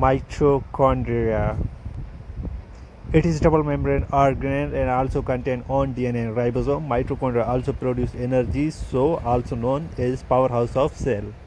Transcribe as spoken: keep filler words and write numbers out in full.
Mitochondria. It is double membrane organelle and also contain own D N A and ribosome. Mitochondria also produce energy, so also known as powerhouse of cell.